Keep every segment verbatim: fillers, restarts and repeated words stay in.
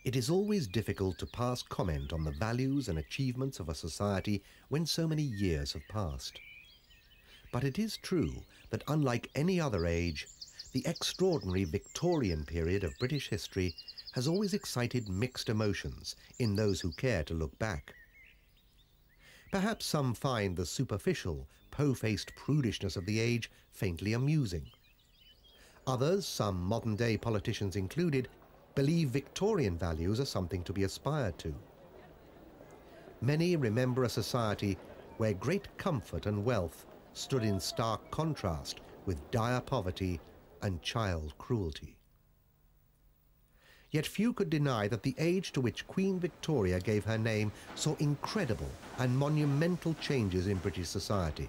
It is always difficult to pass comment on the values and achievements of a society when so many years have passed. But it is true that unlike any other age, the extraordinary Victorian period of British history has always excited mixed emotions in those who care to look back. Perhaps some find the superficial, po-faced prudishness of the age faintly amusing. Others, some modern-day politicians included, believe Victorian values are something to be aspired to. Many remember a society where great comfort and wealth stood in stark contrast with dire poverty and child cruelty. Yet few could deny that the age to which Queen Victoria gave her name saw incredible and monumental changes in British society.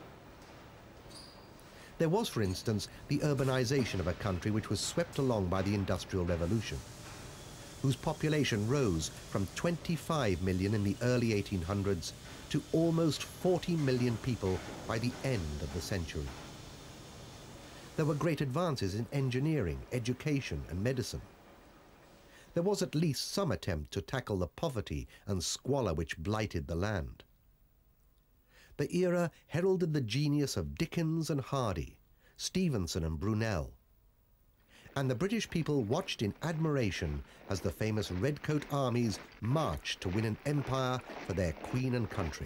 There was, for instance, the urbanization of a country which was swept along by the Industrial Revolution, whose population rose from twenty-five million in the early eighteen hundreds to almost forty million people by the end of the century. There were great advances in engineering, education, and medicine. There was at least some attempt to tackle the poverty and squalor which blighted the land. The era heralded the genius of Dickens and Hardy, Stevenson and Brunel. And the British people watched in admiration as the famous redcoat armies marched to win an empire for their queen and country.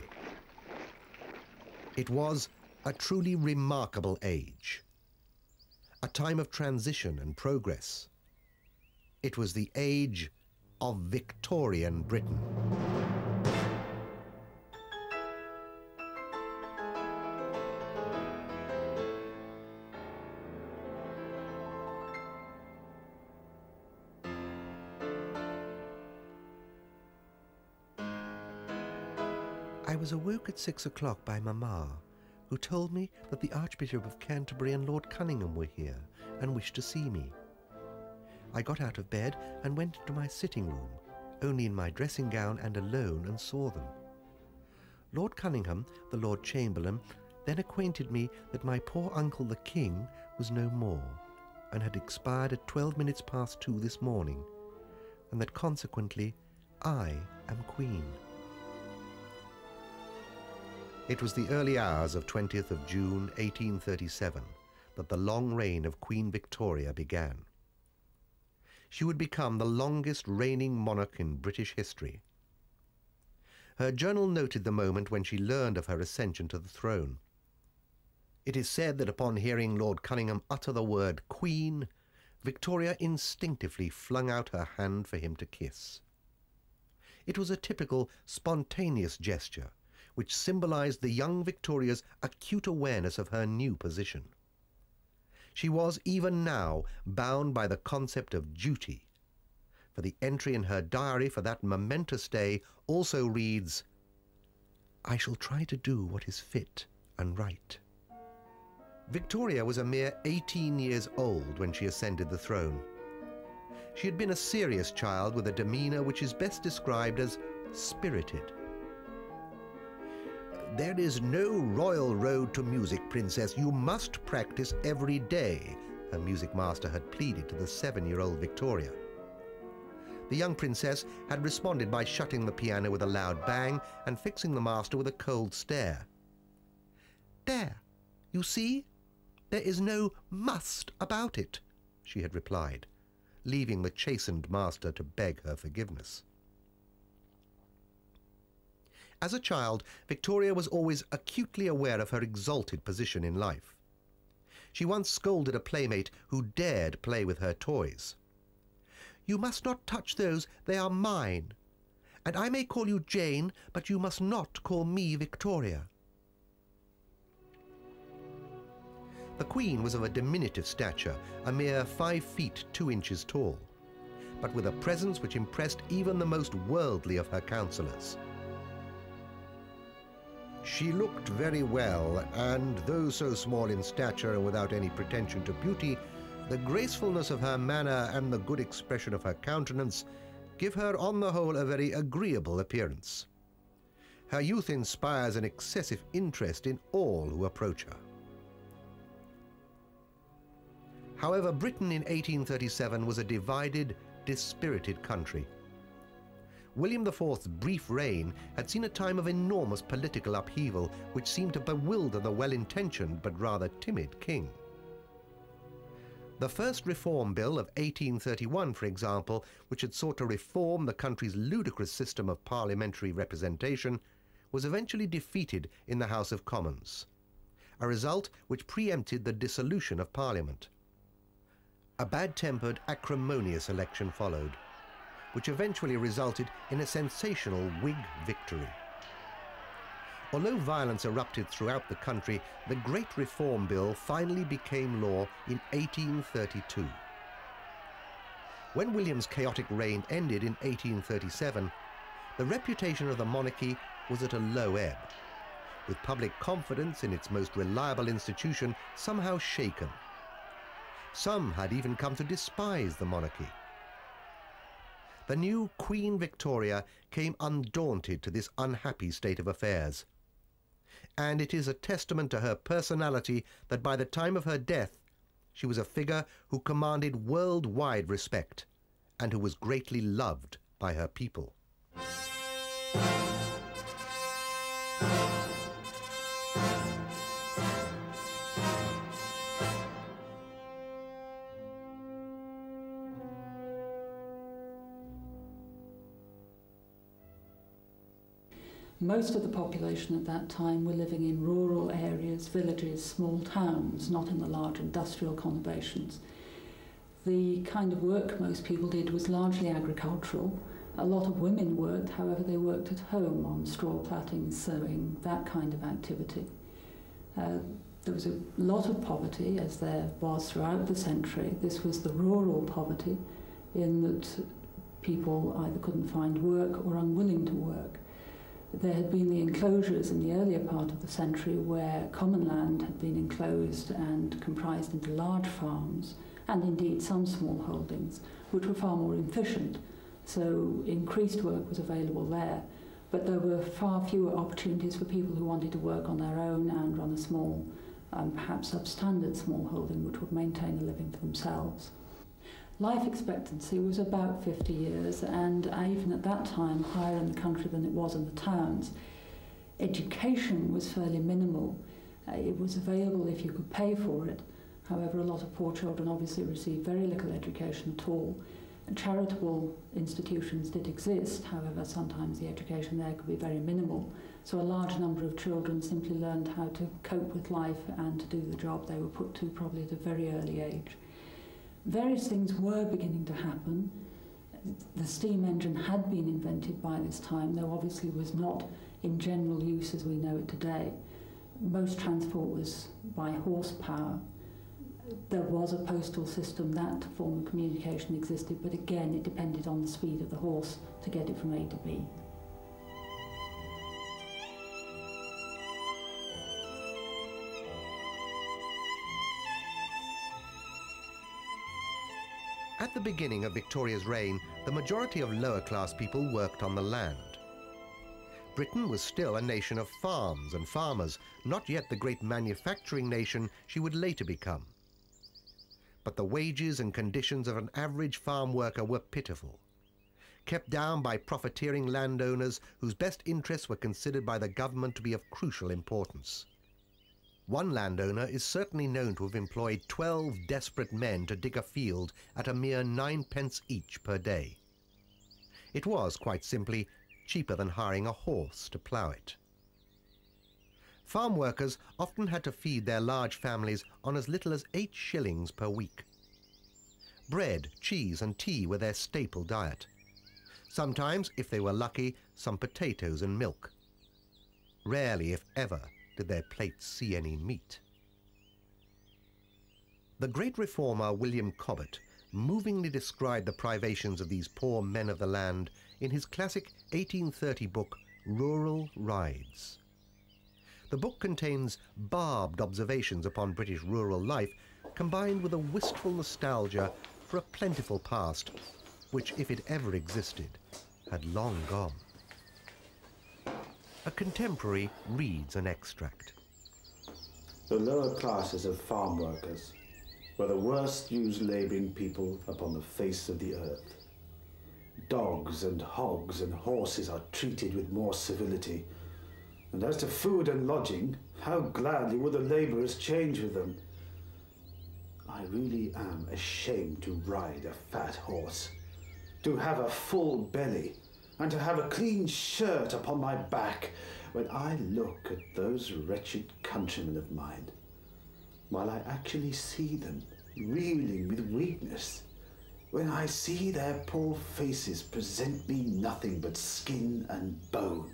It was a truly remarkable age, a time of transition and progress. It was the age of Victorian Britain. I was awoke at six o'clock by Mamma, who told me that the Archbishop of Canterbury and Lord Cunningham were here and wished to see me. I got out of bed and went into my sitting room, only in my dressing gown and alone, and saw them. Lord Cunningham, the Lord Chamberlain, then acquainted me that my poor uncle the King was no more, and had expired at twelve minutes past two this morning, and that consequently I am Queen. It was the early hours of twentieth of June eighteen thirty-seven that the long reign of Queen Victoria began. She would become the longest reigning monarch in British history. Her journal noted the moment when she learned of her ascension to the throne. It is said that upon hearing Lord Cunningham utter the word Queen, Victoria instinctively flung out her hand for him to kiss. It was a typical, spontaneous gesture, which symbolized the young Victoria's acute awareness of her new position. She was, even now, bound by the concept of duty, for the entry in her diary for that momentous day also reads, "I shall try to do what is fit and right." Victoria was a mere eighteen years old when she ascended the throne. She had been a serious child with a demeanor which is best described as spirited. "There is no royal road to music, Princess. You must practice every day," her music master had pleaded to the seven-year-old Victoria. The young princess had responded by shutting the piano with a loud bang and fixing the master with a cold stare. "There, you see? There is no must about it," she had replied, leaving the chastened master to beg her forgiveness. As a child, Victoria was always acutely aware of her exalted position in life. She once scolded a playmate who dared play with her toys. "You must not touch those, they are mine. And I may call you Jane, but you must not call me Victoria." The Queen was of a diminutive stature, a mere five feet two inches tall, but with a presence which impressed even the most worldly of her counsellors. She looked very well, and though so small in stature and without any pretension to beauty, the gracefulness of her manner and the good expression of her countenance give her on the whole a very agreeable appearance. Her youth inspires an excessive interest in all who approach her. However, Britain in eighteen thirty-seven was a divided, dispirited country. William the Fourth's brief reign had seen a time of enormous political upheaval which seemed to bewilder the well-intentioned but rather timid king. The first Reform Bill of eighteen thirty-one, for example, which had sought to reform the country's ludicrous system of parliamentary representation, was eventually defeated in the House of Commons, a result which preempted the dissolution of Parliament. A bad-tempered, acrimonious election followed, which eventually resulted in a sensational Whig victory. Although violence erupted throughout the country, the Great Reform Bill finally became law in eighteen thirty-two. When William's chaotic reign ended in eighteen thirty-seven, the reputation of the monarchy was at a low ebb, with public confidence in its most reliable institution somehow shaken. Some had even come to despise the monarchy. The new Queen Victoria came undaunted to this unhappy state of affairs. And it is a testament to her personality that by the time of her death, she was a figure who commanded worldwide respect and who was greatly loved by her people. Most of the population at that time were living in rural areas, villages, small towns, not in the large industrial conurbations. The kind of work most people did was largely agricultural. A lot of women worked, however, they worked at home on straw plaiting, sewing, that kind of activity. Uh, there was a lot of poverty, as there was throughout the century. This was the rural poverty, in that people either couldn't find work or unwilling to work. There had been the enclosures in the earlier part of the century where common land had been enclosed and comprised into large farms, and indeed some small holdings, which were far more efficient. So increased work was available there, but there were far fewer opportunities for people who wanted to work on their own and run a small, um, perhaps substandard small holding which would maintain a living for themselves. Life expectancy was about fifty years, and even at that time higher in the country than it was in the towns. Education was fairly minimal. Uh, it was available if you could pay for it. However, a lot of poor children obviously received very little education at all. And charitable institutions did exist, however, sometimes the education there could be very minimal. So a large number of children simply learned how to cope with life and to do the job they were put to probably at a very early age. Various things were beginning to happen. The steam engine had been invented by this time, though obviously was not in general use as we know it today. Most transport was by horsepower. There was a postal system, that form of communication existed, but again it depended on the speed of the horse to get it from A to B. At the beginning of Victoria's reign, the majority of lower-class people worked on the land. Britain was still a nation of farms and farmers, not yet the great manufacturing nation she would later become. But the wages and conditions of an average farm worker were pitiful, kept down by profiteering landowners whose best interests were considered by the government to be of crucial importance. One landowner is certainly known to have employed twelve desperate men to dig a field at a mere ninepence each per day. It was, quite simply, cheaper than hiring a horse to plough it. Farm workers often had to feed their large families on as little as eight shillings per week. Bread, cheese and tea were their staple diet. Sometimes, if they were lucky, some potatoes and milk. Rarely, if ever, did their plates see any meat. The great reformer William Cobbett movingly described the privations of these poor men of the land in his classic eighteen thirty book, Rural Rides. The book contains barbed observations upon British rural life, combined with a wistful nostalgia for a plentiful past, which, if it ever existed, had long gone. A contemporary reads an extract. The lower classes of farm workers were the worst used labouring people upon the face of the earth. Dogs and hogs and horses are treated with more civility. And as to food and lodging, how gladly would the labourers change with them. I really am ashamed to ride a fat horse, to have a full belly, and to have a clean shirt upon my back when I look at those wretched countrymen of mine, while I actually see them reeling with weakness, when I see their poor faces present me nothing but skin and bone.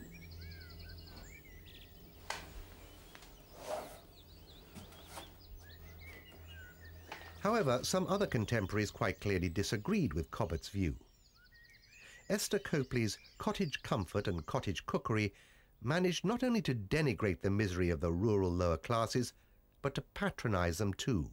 However, some other contemporaries quite clearly disagreed with Cobbett's view. Esther Copley's cottage comfort and cottage cookery managed not only to denigrate the misery of the rural lower classes, but to patronize them too.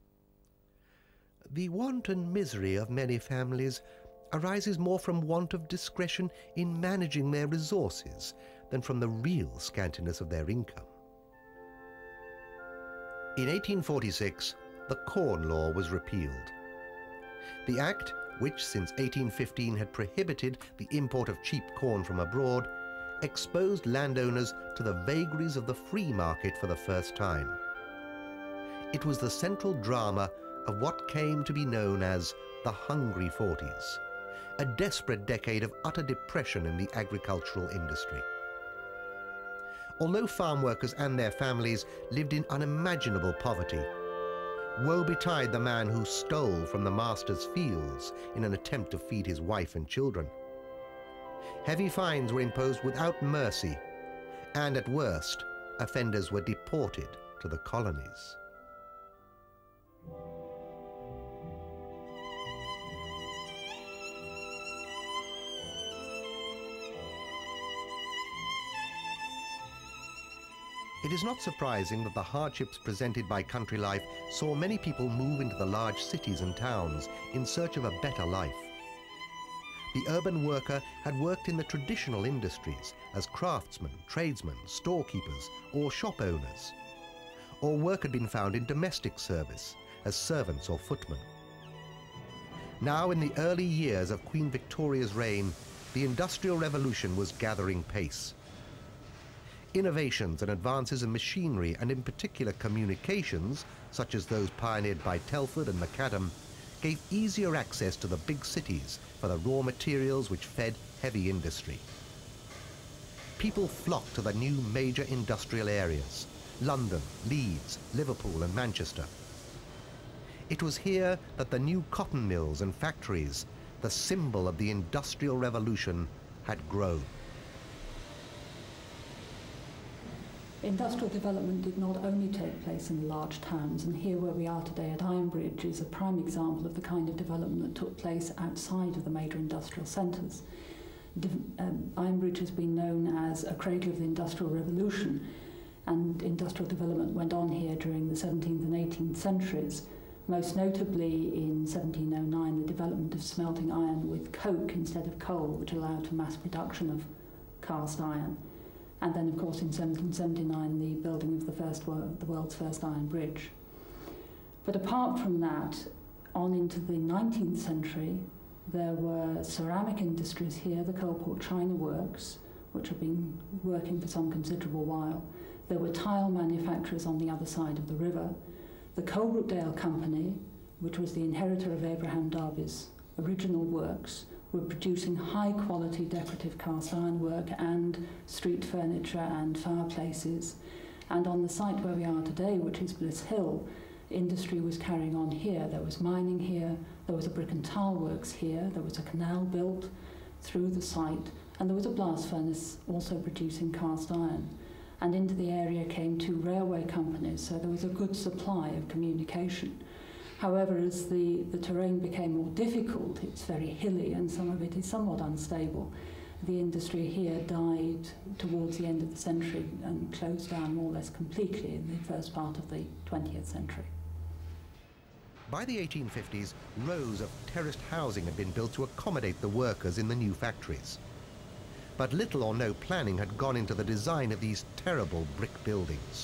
The want and misery of many families arises more from want of discretion in managing their resources than from the real scantiness of their income. In eighteen forty-six, the Corn Law was repealed. The Act, which since eighteen fifteen had prohibited the import of cheap corn from abroad, exposed landowners to the vagaries of the free market for the first time. It was the central drama of what came to be known as the Hungry Forties, a desperate decade of utter depression in the agricultural industry. Although farm workers and their families lived in unimaginable poverty, woe betide the man who stole from the master's fields in an attempt to feed his wife and children. Heavy fines were imposed without mercy, and at worst, offenders were deported to the colonies. It is not surprising that the hardships presented by country life saw many people move into the large cities and towns in search of a better life. The urban worker had worked in the traditional industries as craftsmen, tradesmen, storekeepers, or shop owners. Or work had been found in domestic service as servants or footmen. Now, in the early years of Queen Victoria's reign, the Industrial Revolution was gathering pace. Innovations and advances in machinery, and in particular communications, such as those pioneered by Telford and Macadam, gave easier access to the big cities for the raw materials which fed heavy industry. People flocked to the new major industrial areas: London, Leeds, Liverpool and Manchester. It was here that the new cotton mills and factories, the symbol of the Industrial Revolution, had grown. Industrial development did not only take place in large towns, and here where we are today at Ironbridge is a prime example of the kind of development that took place outside of the major industrial centres. Um, Ironbridge has been known as a cradle of the Industrial Revolution, and industrial development went on here during the seventeenth and eighteenth centuries. Most notably in seventeen oh nine, the development of smelting iron with coke instead of coal, which allowed for mass production of cast iron. And then, of course, in seventeen seventy-nine, the building of the, first world, the world's first iron bridge. But apart from that, on into the nineteenth century, there were ceramic industries here, the Coalport China Works, which have been working for some considerable while. There were tile manufacturers on the other side of the river. The Coalbrookdale Company, which was the inheritor of Abraham Darby's original works, were producing high-quality decorative cast iron work and street furniture and fireplaces. And on the site where we are today, which is Bliss Hill, industry was carrying on here. There was mining here, there was a brick and tile works here, there was a canal built through the site, and there was a blast furnace also producing cast iron. And into the area came two railway companies, so there was a good supply of communication. However, as the, the terrain became more difficult, it's very hilly and some of it is somewhat unstable. The industry here died towards the end of the century and closed down more or less completely in the first part of the twentieth century. By the eighteen fifties, rows of terraced housing had been built to accommodate the workers in the new factories. But little or no planning had gone into the design of these terrible brick buildings.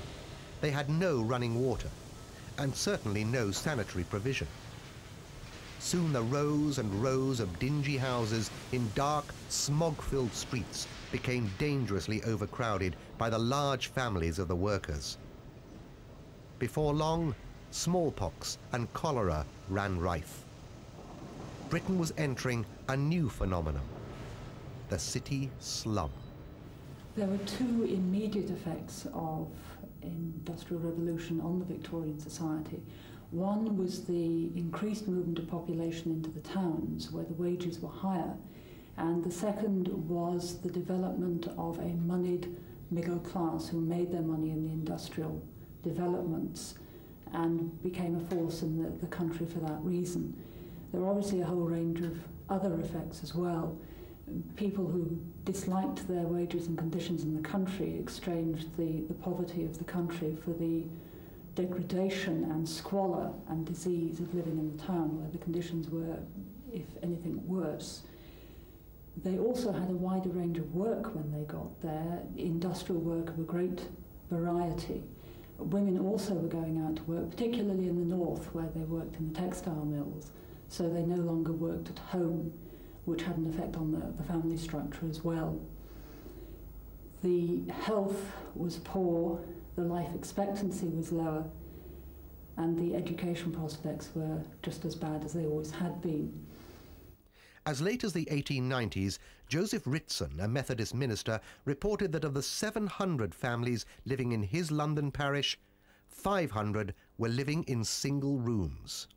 They had no running water, and certainly no sanitary provision. Soon the rows and rows of dingy houses in dark, smog-filled streets became dangerously overcrowded by the large families of the workers. Before long, smallpox and cholera ran rife. Britain was entering a new phenomenon, the city slum. There were two immediate effects of Industrial Revolution on the Victorian society. One was the increased movement of population into the towns where the wages were higher, and the second was the development of a moneyed middle class who made their money in the industrial developments and became a force in the, the country for that reason. There were obviously a whole range of other effects as well. People who disliked their wages and conditions in the country exchanged the, the poverty of the country for the degradation and squalor and disease of living in the town, where the conditions were, if anything, worse. They also had a wider range of work when they got there, industrial work of a great variety. Women also were going out to work, particularly in the north, where they worked in the textile mills, so they no longer worked at home, which had an effect on the, the family structure as well. The health was poor, the life expectancy was lower, and the education prospects were just as bad as they always had been. As late as the eighteen nineties, Joseph Ritson, a Methodist minister, reported that of the seven hundred families living in his London parish, five hundred were living in single rooms.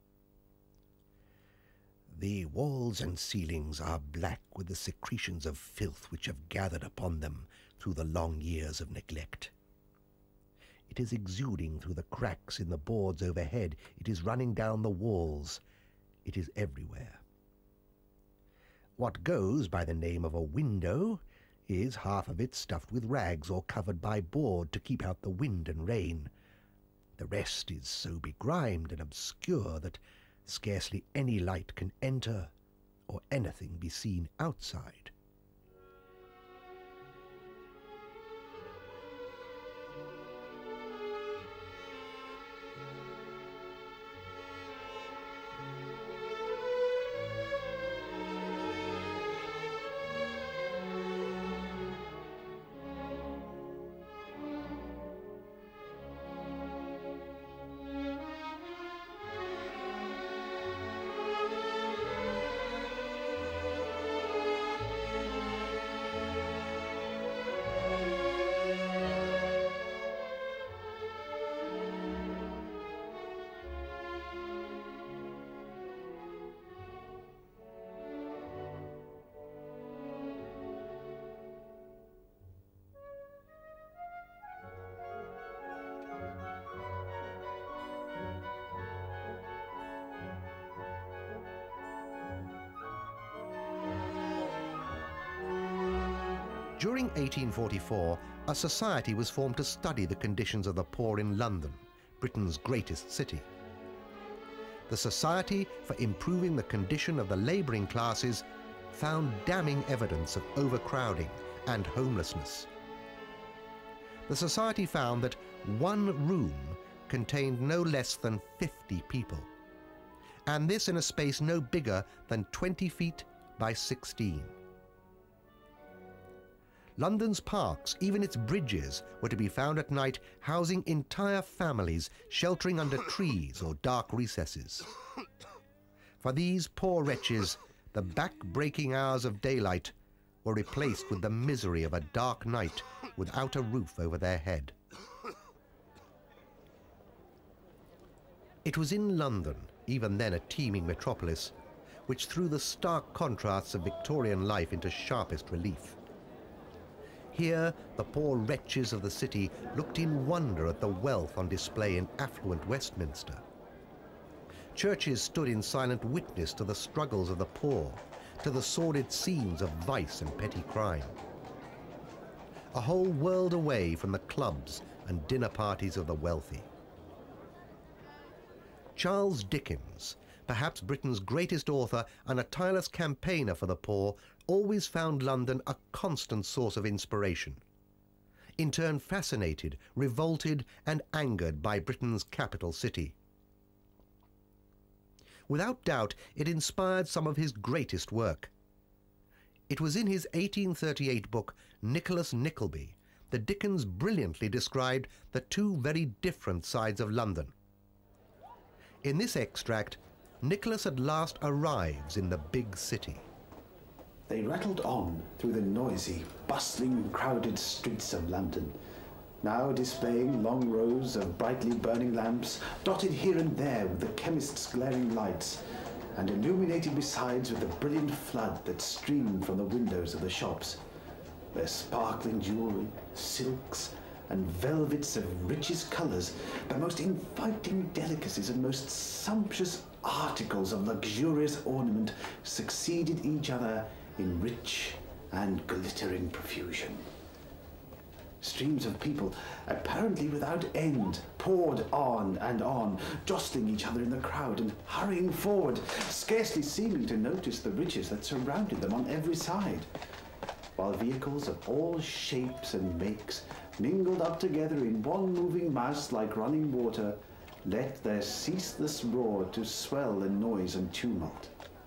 The walls and ceilings are black with the secretions of filth which have gathered upon them through the long years of neglect. It is exuding through the cracks in the boards overhead. It is running down the walls. It is everywhere. What goes by the name of a window is half of it stuffed with rags or covered by board to keep out the wind and rain. The rest is so begrimed and obscure that scarcely any light can enter or anything be seen outside. During eighteen forty-four, a society was formed to study the conditions of the poor in London, Britain's greatest city. The Society for Improving the Condition of the Labouring Classes found damning evidence of overcrowding and homelessness. The society found that one room contained no less than fifty people, and this in a space no bigger than twenty feet by sixteen. London's parks, even its bridges, were to be found at night housing entire families sheltering under trees or dark recesses. For these poor wretches, the back-breaking hours of daylight were replaced with the misery of a dark night without a roof over their head. It was in London, even then a teeming metropolis, which threw the stark contrasts of Victorian life into sharpest relief. Here, the poor wretches of the city looked in wonder at the wealth on display in affluent Westminster. Churches stood in silent witness to the struggles of the poor, to the sordid scenes of vice and petty crime. A whole world away from the clubs and dinner parties of the wealthy. Charles Dickens, perhaps Britain's greatest author and a tireless campaigner for the poor, always found London a constant source of inspiration. In turn fascinated, revolted and angered by Britain's capital city. Without doubt, it inspired some of his greatest work. It was in his eighteen thirty-eight book, Nicholas Nickleby, that Dickens brilliantly described the two very different sides of London. In this extract, Nicholas at last arrives in the big city. They rattled on through the noisy, bustling, crowded streets of London, now displaying long rows of brightly burning lamps, dotted here and there with the chemist's glaring lights, and illuminated besides with the brilliant flood that streamed from the windows of the shops, where sparkling jewellery, silks, and velvets of richest colours, the most inviting delicacies and most sumptuous articles of luxurious ornament succeeded each other in rich and glittering profusion. Streams of people, apparently without end, poured on and on, jostling each other in the crowd and hurrying forward, scarcely seeming to notice the riches that surrounded them on every side, while vehicles of all shapes and makes, mingled up together in one moving mass like running water, let their ceaseless roar to swell in noise and tumult.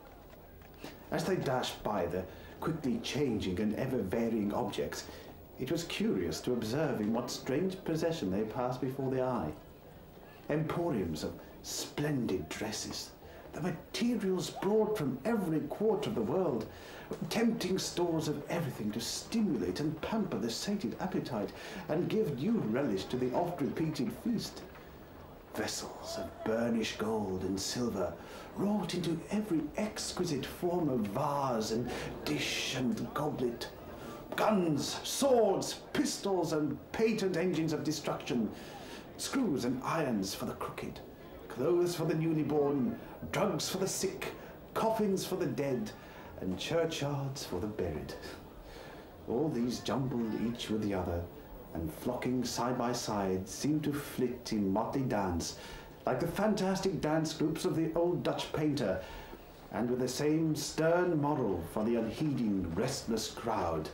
As they dashed by the quickly changing and ever-varying objects, it was curious to observe in what strange procession they passed before the eye. Emporiums of splendid dresses, the materials brought from every quarter of the world, tempting stores of everything to stimulate and pamper the sated appetite and give new relish to the oft-repeated feast. Vessels of burnished gold and silver, wrought into every exquisite form of vase and dish and goblet. Guns, swords, pistols, and patent engines of destruction. Screws and irons for the crooked. Clothes for the newly born, drugs for the sick, coffins for the dead, and churchyards for the buried. All these jumbled each with the other, and flocking side by side, seemed to flit in motley dance, like the fantastic dance groups of the old Dutch painter, and with the same stern moral for the unheeding, restless crowd.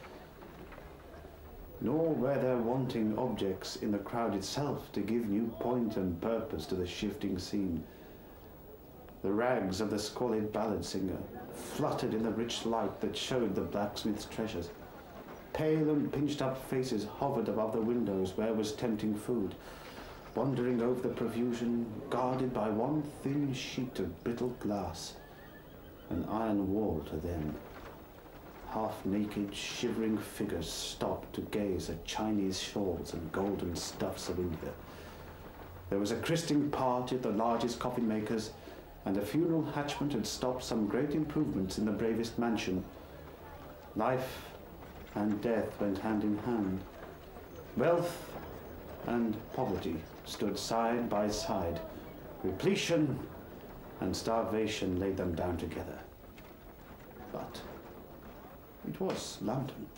Nor were there wanting objects in the crowd itself to give new point and purpose to the shifting scene. The rags of the squalid ballad singer fluttered in the rich light that showed the blacksmith's treasures. Pale and pinched-up faces hovered above the windows where was tempting food, wandering over the profusion, guarded by one thin sheet of brittle glass, an iron wall to them. Half-naked, shivering figures stopped to gaze at Chinese shawls and golden stuffs of India. There was a christening party at the largest coffin maker's, and a funeral hatchment had stopped some great improvements in the bravest mansion. Life and death went hand in hand. Wealth and poverty stood side by side. Repletion and starvation laid them down together. But it was London.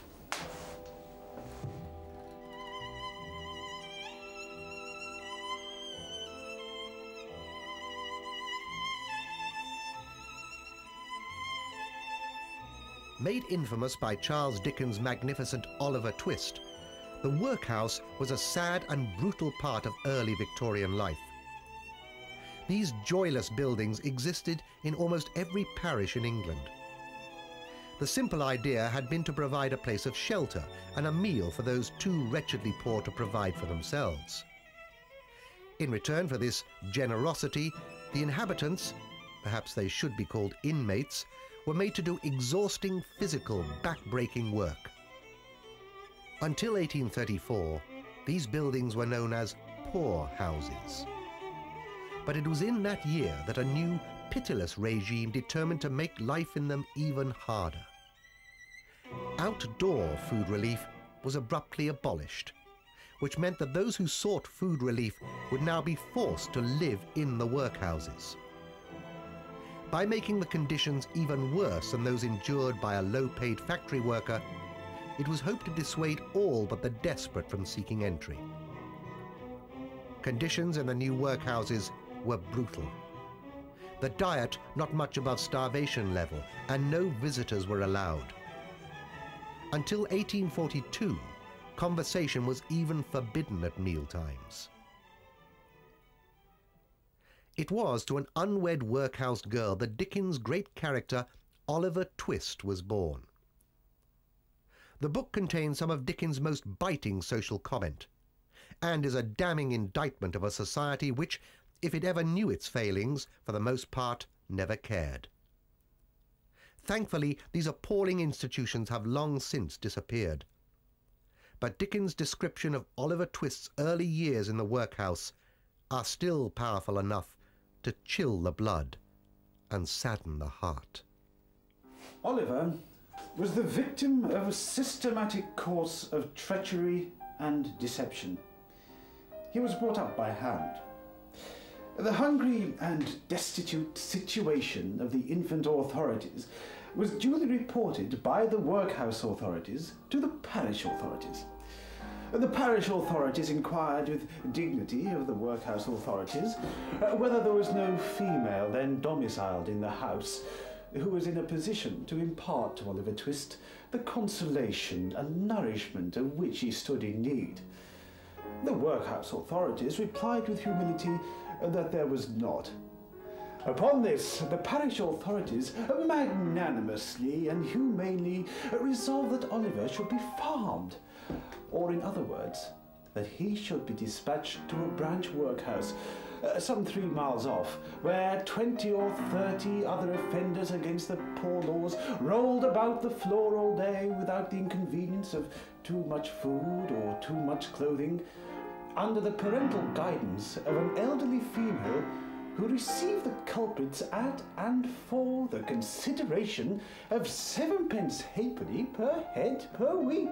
Made infamous by Charles Dickens' magnificent Oliver Twist, the workhouse was a sad and brutal part of early Victorian life. These joyless buildings existed in almost every parish in England. The simple idea had been to provide a place of shelter and a meal for those too wretchedly poor to provide for themselves. In return for this generosity, the inhabitants, perhaps they should be called inmates, were made to do exhausting physical, back-breaking work. Until eighteen thirty-four, these buildings were known as poor houses. But it was in that year that a new, pitiless regime determined to make life in them even harder. Outdoor food relief was abruptly abolished, which meant that those who sought food relief would now be forced to live in the workhouses. By making the conditions even worse than those endured by a low-paid factory worker, it was hoped to dissuade all but the desperate from seeking entry. Conditions in the new workhouses were brutal. The diet not much above starvation level, and no visitors were allowed. Until eighteen forty-two, conversation was even forbidden at mealtimes. It was to an unwed workhouse girl that Dickens' great character Oliver Twist was born. The book contains some of Dickens' most biting social comment, and is a damning indictment of a society which, if it ever knew its failings, for the most part never cared. Thankfully, these appalling institutions have long since disappeared. But Dickens' description of Oliver Twist's early years in the workhouse are still powerful enough to chill the blood and sadden the heart. Oliver was the victim of a systematic course of treachery and deception. He was brought up by hand. The hungry and destitute situation of the infant authorities was duly reported by the workhouse authorities to the parish authorities. The parish authorities inquired with dignity of the workhouse authorities uh, whether there was no female then domiciled in the house who was in a position to impart to Oliver Twist the consolation and nourishment of which he stood in need. The workhouse authorities replied with humility that there was not. Upon this, the parish authorities magnanimously and humanely resolved that Oliver should be farmed, or in other words, that he should be dispatched to a branch workhouse uh, some three miles off, where twenty or thirty other offenders against the poor laws rolled about the floor all day without the inconvenience of too much food or too much clothing, under the parental guidance of an elderly female who received the culprits at and for the consideration of sevenpence halfpenny per head per week.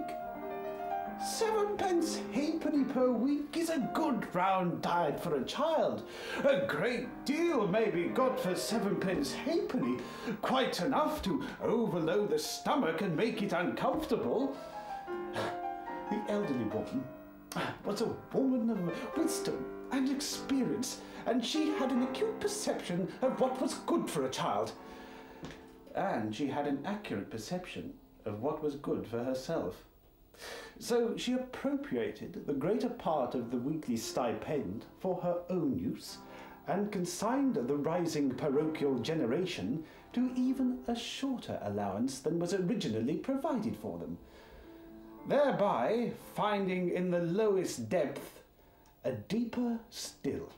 Sevenpence halfpenny per week is a good round diet for a child. A great deal may be got for sevenpence halfpenny, quite enough to overload the stomach and make it uncomfortable. The elderly woman was a woman of wisdom and experience, and she had an acute perception of what was good for a child. And she had an accurate perception of what was good for herself. So she appropriated the greater part of the weekly stipend for her own use, and consigned the rising parochial generation to even a shorter allowance than was originally provided for them, thereby finding in the lowest depth a deeper still,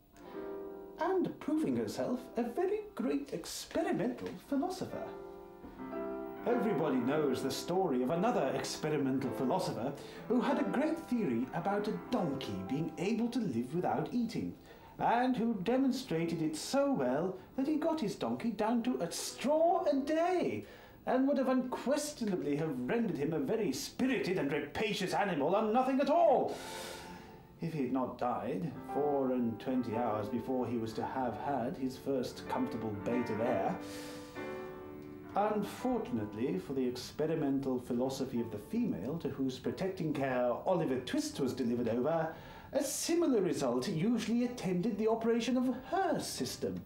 and proving herself a very great experimental philosopher. Everybody knows the story of another experimental philosopher who had a great theory about a donkey being able to live without eating, and who demonstrated it so well that he got his donkey down to a straw a day, and would have unquestionably have rendered him a very spirited and rapacious animal on nothing at all, if he had not died four and twenty hours before he was to have had his first comfortable bait of air. Unfortunately for the experimental philosophy of the female to whose protecting care Oliver Twist was delivered over, a similar result usually attended the operation of her system.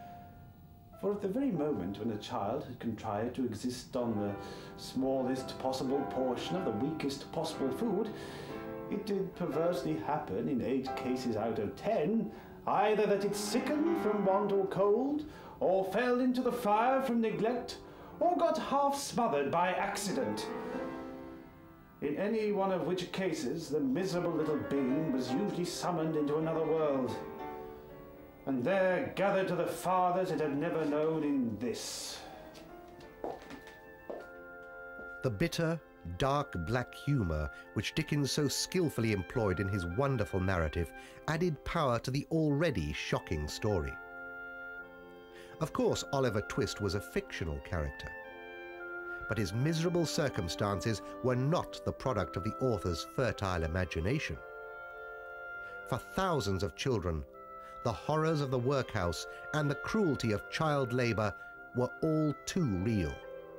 For at the very moment when a child had contrived to exist on the smallest possible portion of the weakest possible food, it did perversely happen in eight cases out of ten, either that it sickened from want or cold, or fell into the fire from neglect, or got half smothered by accident. In any one of which cases, the miserable little being was usually summoned into another world, and there gathered to the fathers it had never known in this. The bitter, dark black humour which Dickens so skillfully employed in his wonderful narrative added power to the already shocking story. Of course, Oliver Twist was a fictional character, but his miserable circumstances were not the product of the author's fertile imagination. For thousands of children, the horrors of the workhouse and the cruelty of child labour were all too real.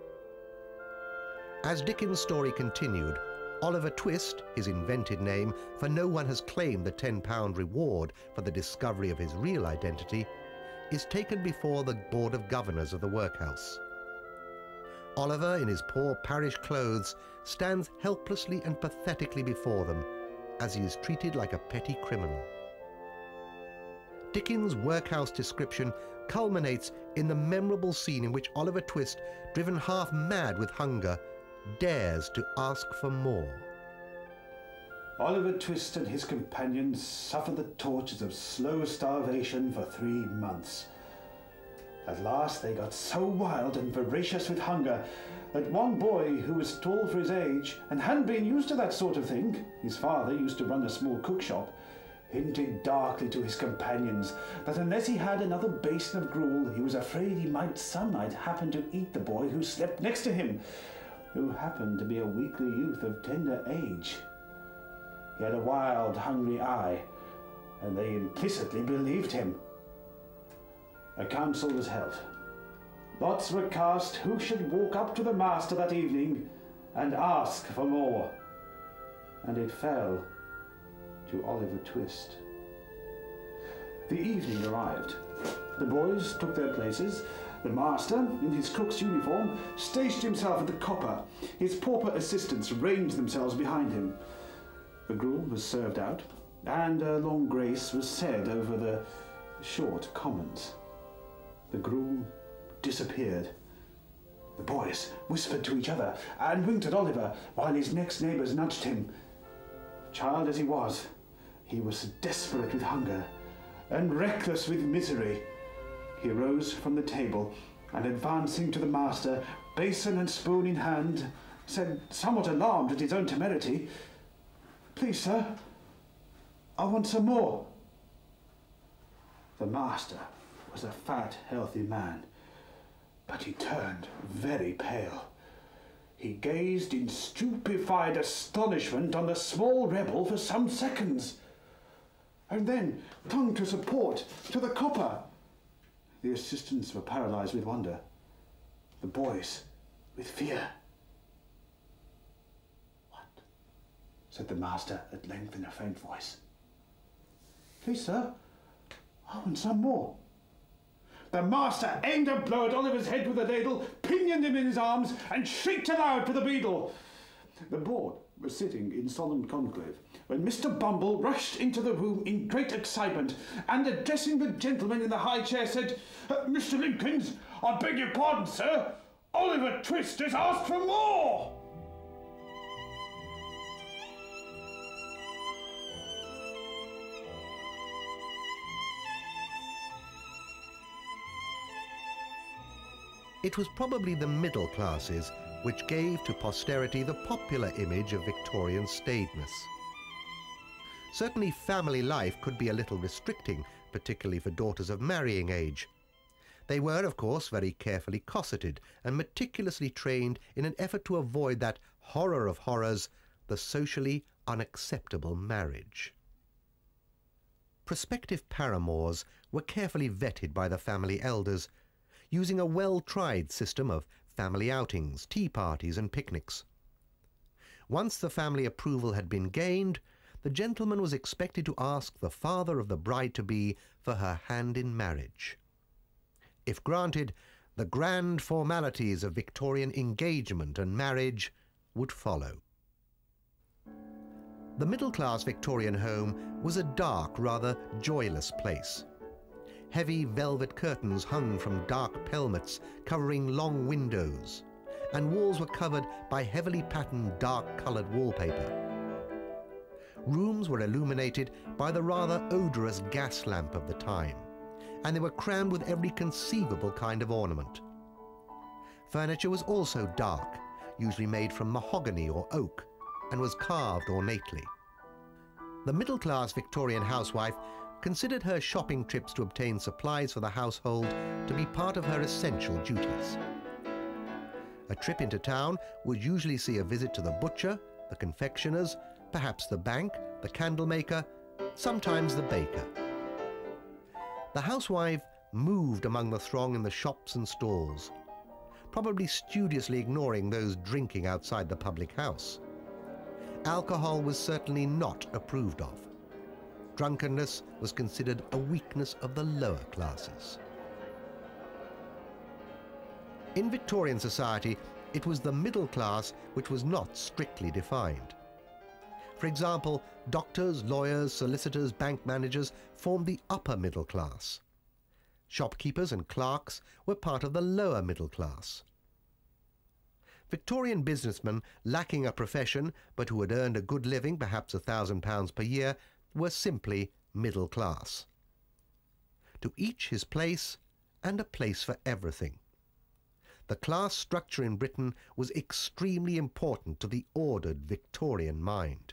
As Dickens' story continued, Oliver Twist, his invented name, for no one has claimed the ten pound reward for the discovery of his real identity, is taken before the Board of Governors of the workhouse. Oliver, in his poor parish clothes, stands helplessly and pathetically before them as he is treated like a petty criminal. Dickens' workhouse description culminates in the memorable scene in which Oliver Twist, driven half mad with hunger, dares to ask for more. Oliver Twist and his companions suffered the tortures of slow starvation for three months. At last they got so wild and voracious with hunger that one boy who was tall for his age and hadn't been used to that sort of thing, his father used to run a small cook shop, hinted darkly to his companions that unless he had another basin of gruel, he was afraid he might some night happen to eat the boy who slept next to him, who happened to be a weakly youth of tender age. He had a wild, hungry eye, and they implicitly believed him. A council was held. Lots were cast who should walk up to the master that evening and ask for more. And it fell to Oliver Twist. The evening arrived. The boys took their places. The master, in his cook's uniform, stationed himself at the copper. His pauper assistants ranged themselves behind him. The gruel was served out, and a long grace was said over the short commons. The gruel disappeared. The boys whispered to each other and winked at Oliver, while his next neighbours nudged him. Child as he was, he was desperate with hunger and reckless with misery. He rose from the table and, advancing to the master, basin and spoon in hand, said, somewhat alarmed at his own temerity, "Please, sir, I want some more." The master was a fat, healthy man, but he turned very pale. He gazed in stupefied astonishment on the small rebel for some seconds, and then clung to support, to the copper. The assistants were paralyzed with wonder, the boys with fear. "What?" said the master at length in a faint voice. "Please, sir, I want some more." The master aimed a blow at Oliver's head with a ladle, pinioned him in his arms, and shrieked aloud for the beadle. The board was sitting in solemn conclave when Mister Bumble rushed into the room in great excitement, and addressing the gentleman in the high chair, said, "Mister Linkins, I beg your pardon, sir. Oliver Twist has asked for more." It was probably the middle classes which gave to posterity the popular image of Victorian staidness. Certainly family life could be a little restricting, particularly for daughters of marrying age. They were, of course, very carefully cosseted and meticulously trained in an effort to avoid that horror of horrors, the socially unacceptable marriage. Prospective paramours were carefully vetted by the family elders, using a well-tried system of family outings, tea parties and picnics. Once the family approval had been gained, the gentleman was expected to ask the father of the bride-to-be for her hand in marriage. If granted, the grand formalities of Victorian engagement and marriage would follow. The middle-class Victorian home was a dark, rather joyless place. Heavy velvet curtains hung from dark pelmets covering long windows, and walls were covered by heavily patterned dark-coloured wallpaper. Rooms were illuminated by the rather odorous gas lamp of the time, and they were crammed with every conceivable kind of ornament. Furniture was also dark, usually made from mahogany or oak, and was carved ornately. The middle-class Victorian housewife considered her shopping trips to obtain supplies for the household to be part of her essential duties. A trip into town would usually see a visit to the butcher, the confectioner's, perhaps the bank, the candlemaker, sometimes the baker. The housewife moved among the throng in the shops and stalls, probably studiously ignoring those drinking outside the public house. Alcohol was certainly not approved of. Drunkenness was considered a weakness of the lower classes. In Victorian society, it was the middle class which was not strictly defined. For example, doctors, lawyers, solicitors, bank managers formed the upper middle class. Shopkeepers and clerks were part of the lower middle class. Victorian businessmen lacking a profession but who had earned a good living, perhaps a thousand pounds per year, were simply middle class. To each his place, and a place for everything. The class structure in Britain was extremely important to the ordered Victorian mind.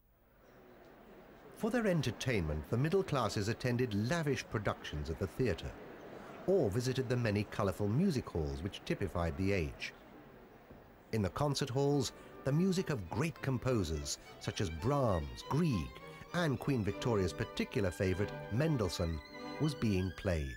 For their entertainment, the middle classes attended lavish productions at the theatre, or visited the many colourful music halls which typified the age. In the concert halls, the music of great composers such as Brahms, Grieg, and Queen Victoria's particular favourite, Mendelssohn, was being played.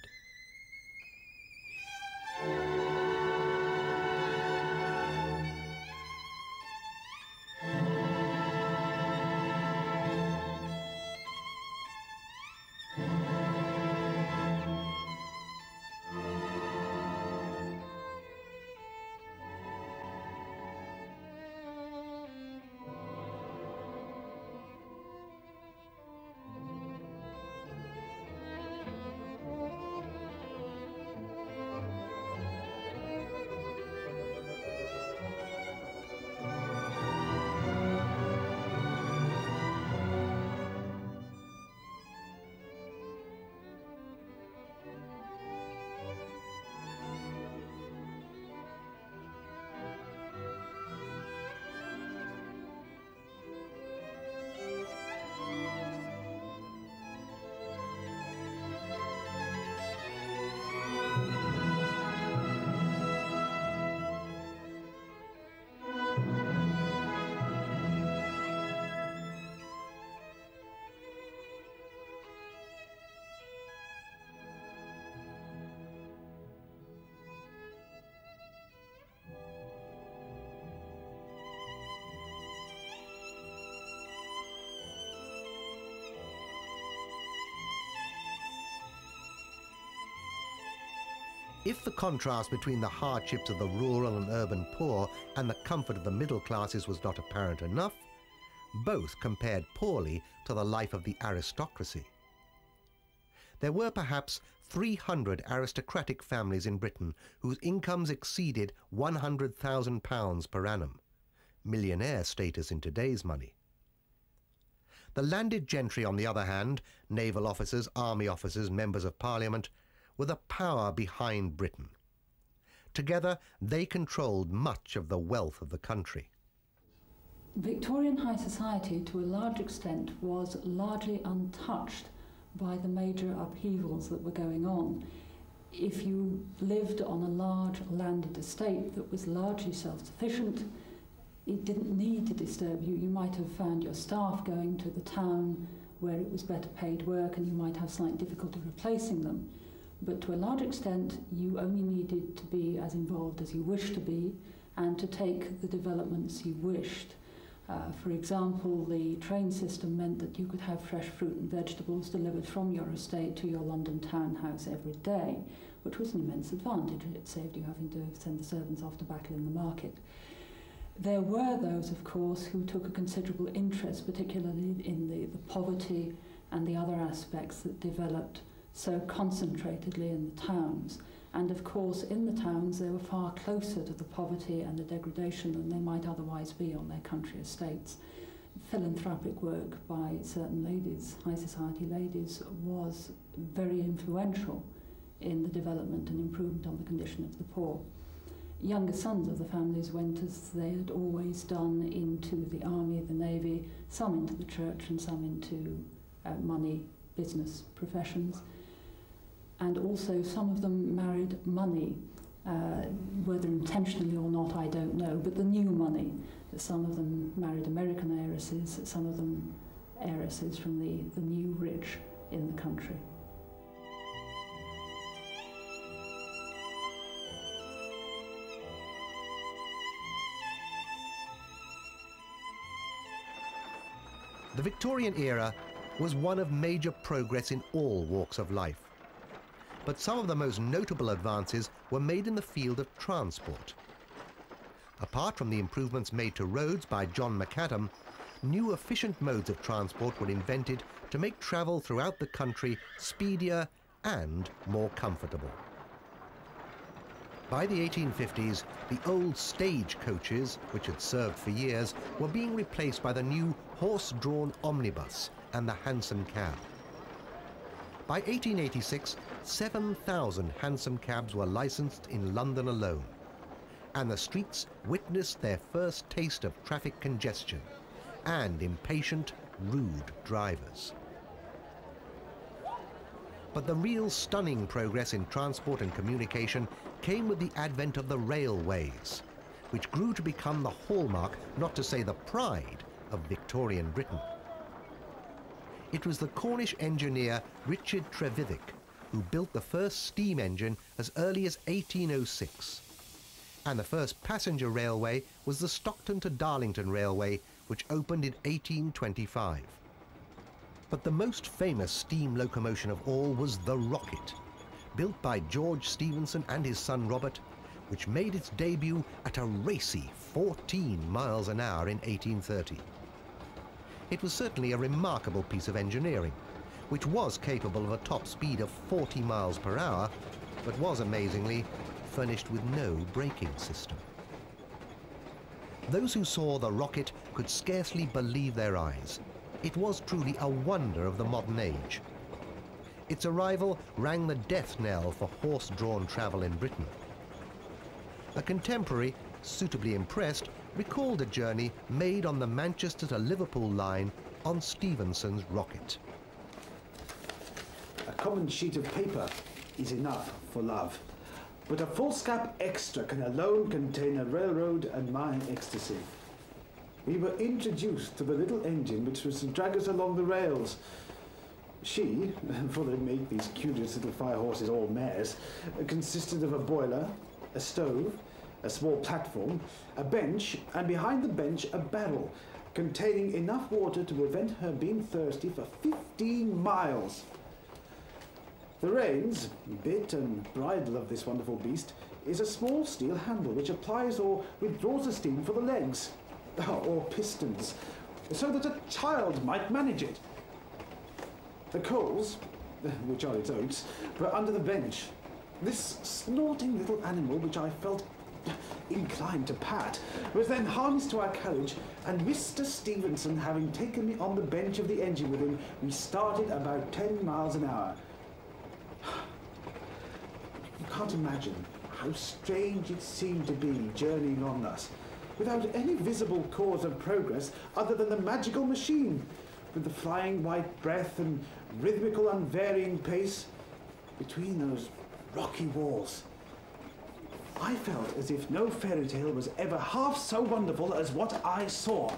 If the contrast between the hardships of the rural and urban poor and the comfort of the middle classes was not apparent enough, both compared poorly to the life of the aristocracy. There were perhaps three hundred aristocratic families in Britain whose incomes exceeded one hundred thousand pounds per annum, millionaire status in today's money. The landed gentry, on the other hand, naval officers, army officers, members of parliament, were the power behind Britain. Together, they controlled much of the wealth of the country. Victorian high society, to a large extent, was largely untouched by the major upheavals that were going on. If you lived on a large landed estate that was largely self-sufficient, it didn't need to disturb you. You might have found your staff going to the town where it was better paid work, and you might have slight difficulty replacing them. But to a large extent, you only needed to be as involved as you wished to be and to take the developments you wished. Uh, for example, the train system meant that you could have fresh fruit and vegetables delivered from your estate to your London townhouse every day, which was an immense advantage. It saved you having to send the servants off to battle in the market. There were those, of course, who took a considerable interest, particularly in the, the poverty and the other aspects that developed so concentratedly in the towns. And of course, in the towns, they were far closer to the poverty and the degradation than they might otherwise be on their country estates. Philanthropic work by certain ladies, high society ladies, was very influential in the development and improvement of the condition of the poor. Younger sons of the families went, as they had always done, into the army, the navy, some into the church and some into uh, money, business professions. And also some of them married money, uh, whether intentionally or not, I don't know, but the new money. Some of them married American heiresses, some of them heiresses from the, the new rich in the country. The Victorian era was one of major progress in all walks of life. But some of the most notable advances were made in the field of transport. Apart from the improvements made to roads by John Macadam, new efficient modes of transport were invented to make travel throughout the country speedier and more comfortable. By the eighteen fifties, the old stage coaches, which had served for years, were being replaced by the new horse-drawn omnibus and the hansom cab. By eighteen eighty-six, seven thousand hansom cabs were licensed in London alone, and the streets witnessed their first taste of traffic congestion and impatient, rude drivers. But the real stunning progress in transport and communication came with the advent of the railways, which grew to become the hallmark, not to say the pride, of Victorian Britain. It was the Cornish engineer Richard Trevithick who built the first steam engine as early as eighteen oh six. And the first passenger railway was the Stockton to Darlington Railway, which opened in eighteen twenty-five. But the most famous steam locomotion of all was the Rocket, built by George Stephenson and his son Robert, which made its debut at a racy fourteen miles an hour in eighteen thirty. It was certainly a remarkable piece of engineering, which was capable of a top speed of forty miles per hour, but was amazingly furnished with no braking system. Those who saw the Rocket could scarcely believe their eyes. It was truly a wonder of the modern age. Its arrival rang the death knell for horse-drawn travel in Britain. A contemporary, suitably impressed, recalled a journey made on the Manchester to Liverpool line on Stephenson's Rocket. A common sheet of paper is enough for love, but a foolscap extra can alone contain a railroad and my ecstasy. We were introduced to the little engine which was to drag us along the rails. She, for they make these curious little fire horses all mares, consisted of a boiler, a stove, a small platform, a bench, and behind the bench a barrel containing enough water to prevent her being thirsty for fifteen miles. The reins, bit and bridle of this wonderful beast is a small steel handle which applies or withdraws the steam for the legs, or pistons, so that a child might manage it. The coals, which are its oats, were under the bench. This snorting little animal, which I felt inclined to pat, was then harnessed to our carriage, and Mister Stephenson having taken me on the bench of the engine with him, we started about ten miles an hour. You can't imagine how strange it seemed to be journeying on thus, without any visible cause of progress other than the magical machine, with the flying white breath and rhythmical unvarying pace between those rocky walls. I felt as if no fairy tale was ever half so wonderful as what I saw.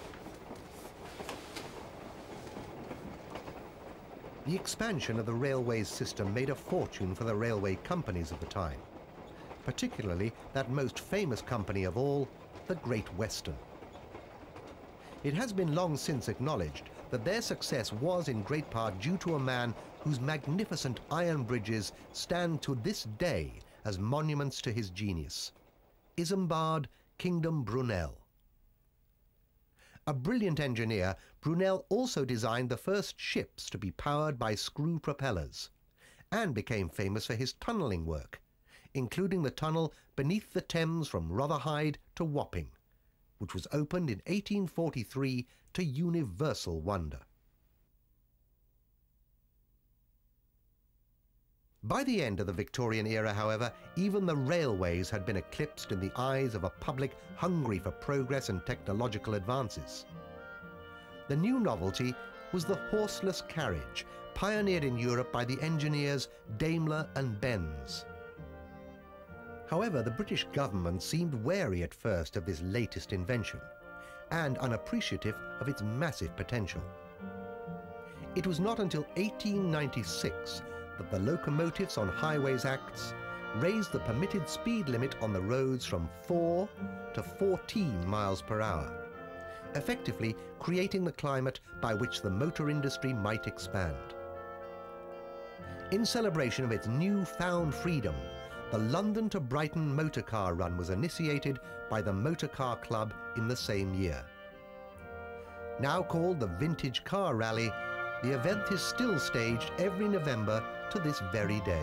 The expansion of the railways system made a fortune for the railway companies of the time, particularly that most famous company of all, the Great Western. It has been long since acknowledged that their success was in great part due to a man whose magnificent iron bridges stand to this day as monuments to his genius, Isambard Kingdom Brunel. A brilliant engineer, Brunel also designed the first ships to be powered by screw propellers, and became famous for his tunnelling work, including the tunnel beneath the Thames from Rotherhithe to Wapping, which was opened in eighteen forty-three to universal wonder. By the end of the Victorian era, however, even the railways had been eclipsed in the eyes of a public hungry for progress and technological advances. The new novelty was the horseless carriage, pioneered in Europe by the engineers Daimler and Benz. However, the British government seemed wary at first of this latest invention, and unappreciative of its massive potential. It was not until eighteen ninety-six that the Locomotives on Highways Acts raised the permitted speed limit on the roads from four to fourteen miles per hour, effectively creating the climate by which the motor industry might expand. In celebration of its new-found freedom, the London to Brighton motorcar run was initiated by the Motor Car Club in the same year. Now called the Vintage Car Rally, the event is still staged every November to this very day.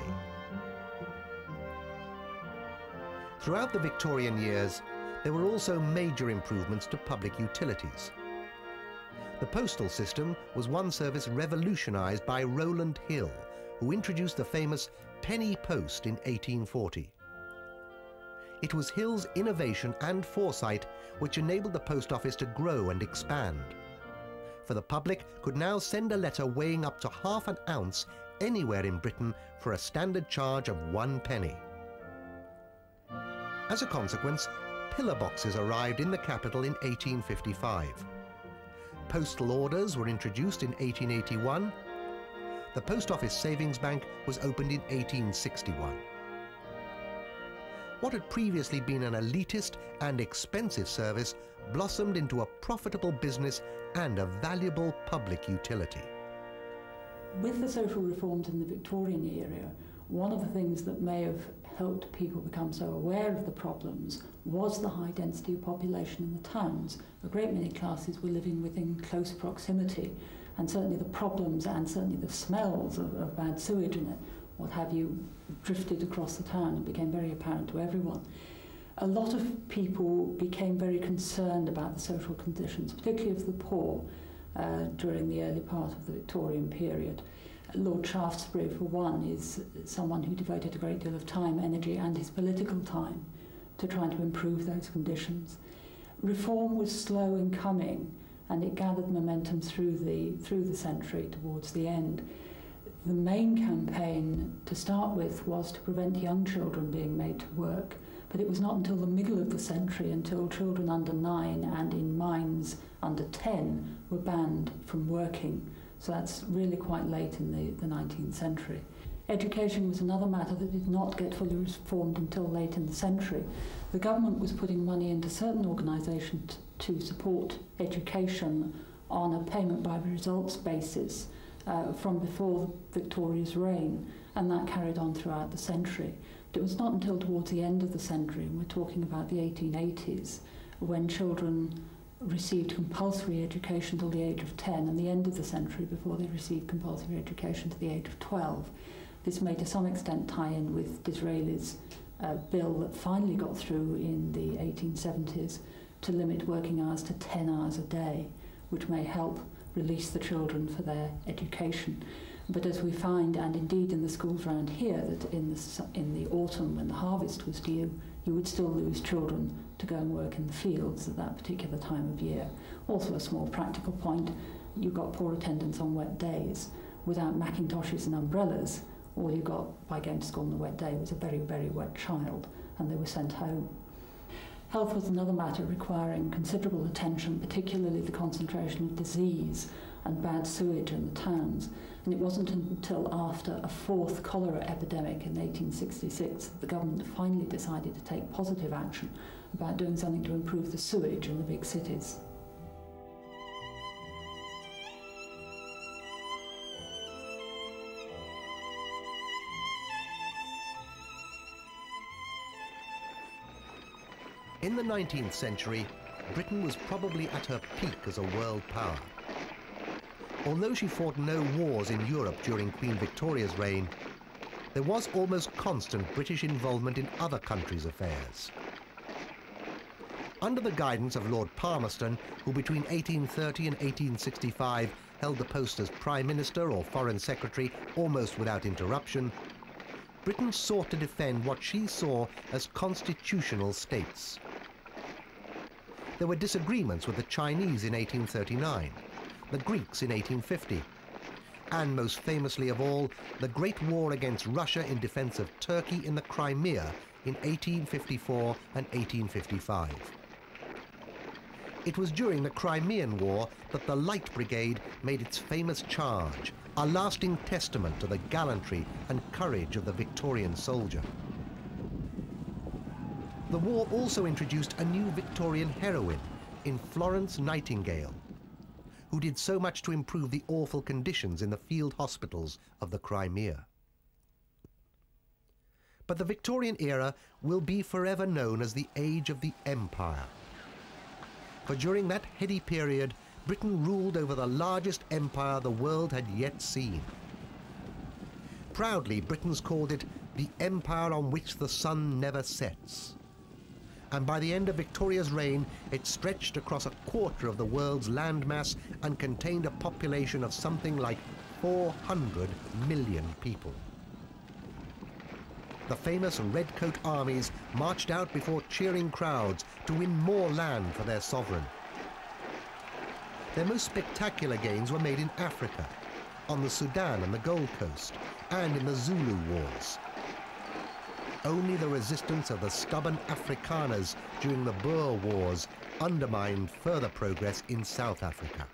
Throughout the Victorian years, there were also major improvements to public utilities. The postal system was one service revolutionised by Rowland Hill, who introduced the famous penny post in eighteen forty. It was Hill's innovation and foresight which enabled the post office to grow and expand. For the public could now send a letter weighing up to half an ounce anywhere in Britain for a standard charge of one penny. As a consequence, pillar boxes arrived in the capital in eighteen fifty-five. Postal orders were introduced in eighteen eighty-one. The Post Office Savings Bank was opened in eighteen sixty-one. What had previously been an elitist and expensive service blossomed into a profitable business and a valuable public utility. With the social reforms in the Victorian era, one of the things that may have helped people become so aware of the problems was the high density of population in the towns. A great many classes were living within close proximity, and certainly the problems and certainly the smells of, of bad sewage and what have you drifted across the town and became very apparent to everyone. A lot of people became very concerned about the social conditions, particularly of the poor, uh, during the early part of the Victorian period. Lord Shaftesbury, for one, is someone who devoted a great deal of time, energy and his political time to trying to improve those conditions. Reform was slow in coming, and it gathered momentum through the, through the century towards the end. The main campaign to start with was to prevent young children being made to work, but it was not until the middle of the century until children under nine and in mines under ten were banned from working. So that's really quite late in the, the nineteenth century. Education was another matter that did not get fully reformed until late in the century. The government was putting money into certain organisations to support education on a payment by results basis uh, from before Victoria's reign, and that carried on throughout the century. But it was not until towards the end of the century, and we're talking about the eighteen eighties, when children received compulsory education till the age of ten, and the end of the century before they received compulsory education to the age of twelve. This may to some extent tie in with Disraeli's uh, bill that finally got through in the eighteen seventies to limit working hours to ten hours a day, which may help release the children for their education. But as we find, and indeed in the schools around here, that in the, in the autumn when the harvest was due, you would still lose children to go and work in the fields at that particular time of year. Also a small practical point, you got poor attendance on wet days. Without Macintoshes and umbrellas, all you got by going to school on a wet day was a very, very wet child, and they were sent home. Health was another matter requiring considerable attention, particularly the concentration of disease and bad sewage in the towns. And it wasn't until after a fourth cholera epidemic in eighteen sixty-six that the government finally decided to take positive action about doing something to improve the sewage in the big cities. In the nineteenth century, Britain was probably at her peak as a world power. Although she fought no wars in Europe during Queen Victoria's reign, there was almost constant British involvement in other countries' affairs. Under the guidance of Lord Palmerston, who between eighteen thirty and eighteen sixty-five held the post as Prime Minister or Foreign Secretary almost without interruption, Britain sought to defend what she saw as constitutional states. There were disagreements with the Chinese in eighteen thirty-nine, the Greeks in eighteen fifty, and most famously of all, the Great War against Russia in defense of Turkey in the Crimea in eighteen fifty-four and eighteen fifty-five. It was during the Crimean War that the Light Brigade made its famous charge, a lasting testament to the gallantry and courage of the Victorian soldier. The war also introduced a new Victorian heroine in Florence Nightingale, who did so much to improve the awful conditions in the field hospitals of the Crimea. But the Victorian era will be forever known as the age of the Empire. For during that heady period, Britain ruled over the largest empire the world had yet seen. Proudly, Britons called it the empire on which the sun never sets. And by the end of Victoria's reign, it stretched across a quarter of the world's landmass and contained a population of something like four hundred million people. The famous redcoat armies marched out before cheering crowds to win more land for their sovereign. Their most spectacular gains were made in Africa, on the Sudan and the Gold Coast, and in the Zulu Wars. Only the resistance of the stubborn Afrikaners during the Boer Wars undermined further progress in South Africa.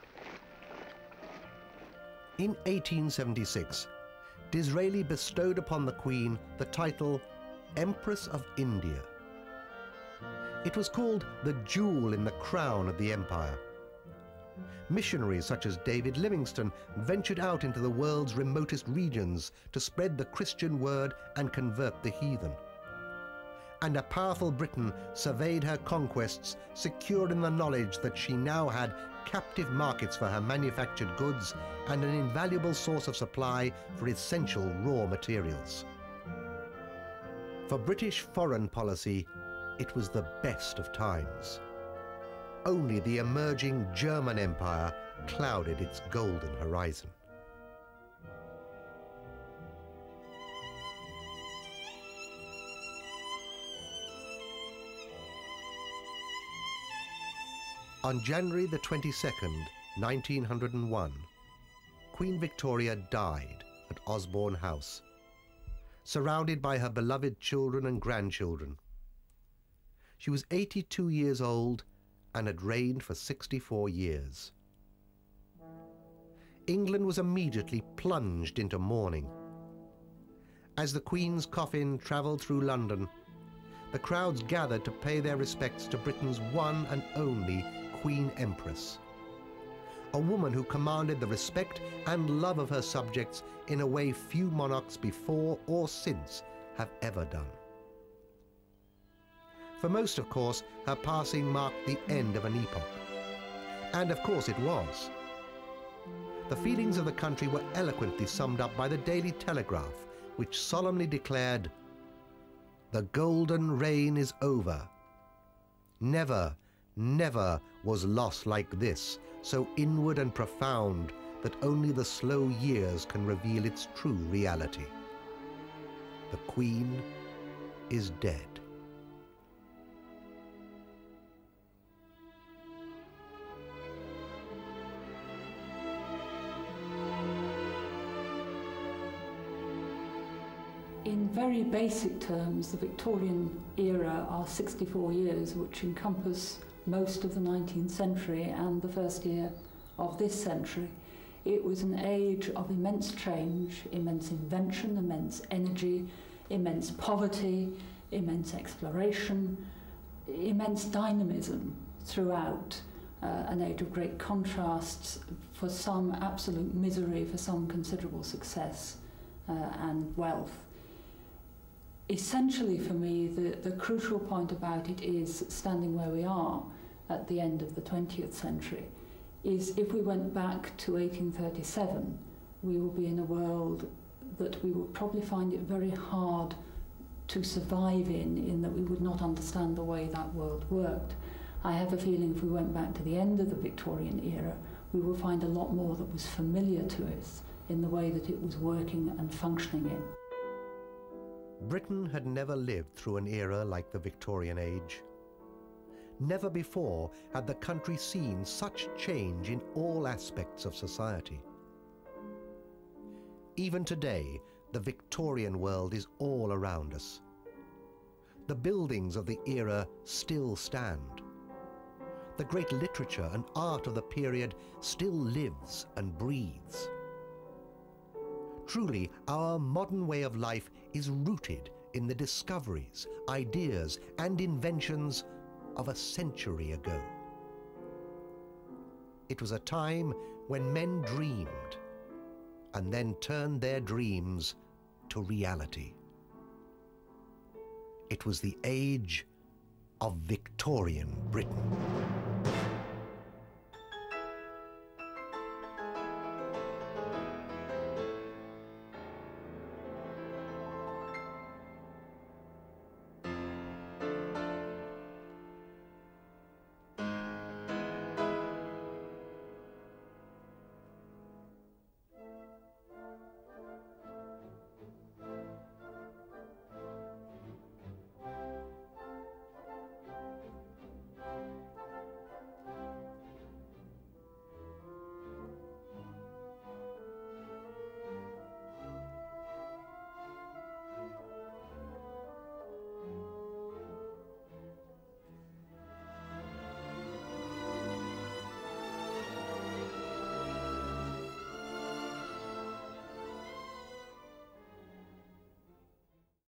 In eighteen seventy-six, Disraeli bestowed upon the Queen the title Empress of India. It was called the jewel in the crown of the empire. Missionaries such as David Livingstone ventured out into the world's remotest regions to spread the Christian word and convert the heathen. And a powerful Britain surveyed her conquests, secure in the knowledge that she now had captive markets for her manufactured goods and an invaluable source of supply for essential raw materials. For British foreign policy, it was the best of times. Only the emerging German Empire clouded its golden horizon. On January the twenty-second, nineteen oh one, Queen Victoria died at Osborne House, surrounded by her beloved children and grandchildren. She was eighty-two years old and had reigned for sixty-four years. England was immediately plunged into mourning. As the Queen's coffin travelled through London, the crowds gathered to pay their respects to Britain's one and only Queen Empress, a woman who commanded the respect and love of her subjects in a way few monarchs before or since have ever done. For most, of course, her passing marked the end of an epoch. And of course it was. The feelings of the country were eloquently summed up by the Daily Telegraph, which solemnly declared, "The golden reign is over. Never, never was loss like this, so inward and profound that only the slow years can reveal its true reality. The Queen is dead." In very basic terms, the Victorian era are sixty-four years, which encompass most of the nineteenth century and the first year of this century. It was an age of immense change, immense invention, immense energy, immense poverty, immense exploration, immense dynamism throughout, uh, an age of great contrasts, for some absolute misery, for some considerable success uh, and wealth. Essentially for me, the, the crucial point about it is, standing where we are at the end of the twentieth century, is if we went back to eighteen thirty-seven, we will be in a world that we would probably find it very hard to survive in, in that we would not understand the way that world worked. I have a feeling if we went back to the end of the Victorian era, we will find a lot more that was familiar to us in the way that it was working and functioning in. Britain had never lived through an era like the Victorian age. Never before had the country seen such change in all aspects of society. Even today, the Victorian world is all around us. The buildings of the era still stand. The great literature and art of the period still lives and breathes. Truly, our modern way of life is rooted in the discoveries, ideas, and inventions of a century ago. It was a time when men dreamed and then turned their dreams to reality. It was the age of Victorian Britain.